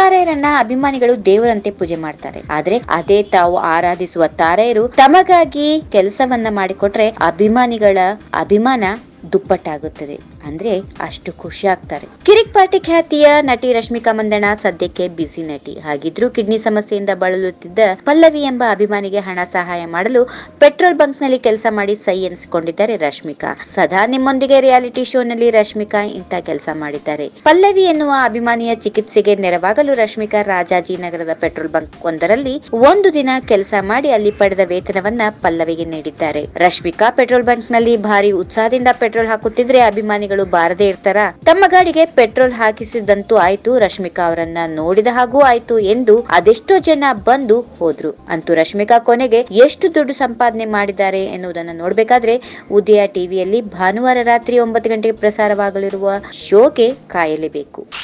ತಾರೆಯರನ್ನ ಅಭಿಮಾನಿಗಳು ದೇವರಂತೆ ಪೂಜೆ ಮಾಡ್ತಾರೆ. ಆದ್ರೆ ಅದೇ ತಾವು ಆರಾಧಿಸುವ ತಾರೆಯರು ತಮಗಾಗಿ ಕೆಲಸವನ್ನ ಮಾಡಿಕೊಟ್ರೆ ಅಭಿಮಾನಿಗಳ ಅಭಿಮಾನ ದುಪ್ಪಟ್ಟಾಗುತ್ತದೆ. ಅಂದ್ರೆ ಅಷ್ಟು ಖುಷಿ ಆಗ್ತಾರೆ. ಕಿರಿಕ್ ಪಾರ್ಟಿ ಖ್ಯಾತಿಯ ನಟಿ ರಶ್ಮಿಕಾ ಮಂದಣ್ಣ ಸದ್ಯಕ್ಕೆ ಬಿಸಿ ನಟಿ. ಹಾಗಿದ್ರೂ ಕಿಡ್ನಿ ಸಮಸ್ಯೆಯಿಂದ ಬಳಲುತ್ತಿದ್ದ ಪಲ್ಲವಿ ಎಂಬ ಅಭಿಮಾನಿಗೆ ಹಣ ಸಹಾಯ ಮಾಡಲು ಪೆಟ್ರೋಲ್ ಬಂಕ್ ನಲ್ಲಿ ಕೆಲಸ ಮಾಡಿ ಸೈ ಎನಿಸಿಕೊಂಡಿದ್ದಾರೆ ರಶ್ಮಿಕಾ. ಸದಾ ನಿಮ್ಮೊಂದಿಗೆ ರಿಯಾಲಿಟಿ ಶೋ ನಲ್ಲಿ ರಶ್ಮಿಕಾ ಇಂಥ ಕೆಲಸ ಮಾಡಿದ್ದಾರೆ. ಪಲ್ಲವಿ ಎನ್ನುವ ಅಭಿಮಾನಿಯ ಚಿಕಿತ್ಸೆಗೆ ನೆರವಾಗಲು ರಶ್ಮಿಕಾ ರಾಜಾಜಿನಗರದ ಪೆಟ್ರೋಲ್ ಬಂಕ್ ಒಂದರಲ್ಲಿ ಒಂದು ದಿನ ಕೆಲಸ ಮಾಡಿ ಅಲ್ಲಿ ಪಡೆದ ವೇತನವನ್ನ ಪಲ್ಲವಿಗೆ ನೀಡಿದ್ದಾರೆ. ರಶ್ಮಿಕಾ ಪೆಟ್ರೋಲ್ ಬಂಕ್ ನಲ್ಲಿ ಭಾರಿ ಉತ್ಸಾಹದಿಂದ ಪೆಟ್ರೋಲ್ ಹಾಕುತ್ತಿದ್ರೆ ಅಭಿಮಾನಿಗಳು ಬಾರದೇ ಇರ್ತಾರ. ತಮ್ಮ ಗಾಡಿಗೆ ಪೆಟ್ರೋಲ್ ಹಾಕಿಸಿದಂತೂ ಆಯ್ತು, ರಶ್ಮಿಕಾ ಅವರನ್ನ ನೋಡಿದ ಹಾಗೂ ಆಯ್ತು ಎಂದು ಅದೆಷ್ಟೋ ಜನ ಬಂದು ಹೋದ್ರು. ಅಂತೂ ರಶ್ಮಿಕಾ ಕೊನೆಗೆ ಎಷ್ಟು ದುಡ್ಡು ಸಂಪಾದನೆ ಮಾಡಿದ್ದಾರೆ ಎನ್ನುವುದನ್ನು ನೋಡ್ಬೇಕಾದ್ರೆ ಉದಯ ಟಿವಿಯಲ್ಲಿ ಭಾನುವಾರ ರಾತ್ರಿ 9 ಗಂಟೆಗೆ ಪ್ರಸಾರವಾಗಲಿರುವ ಶೋಗೆ ಕಾಯಲೇಬೇಕು.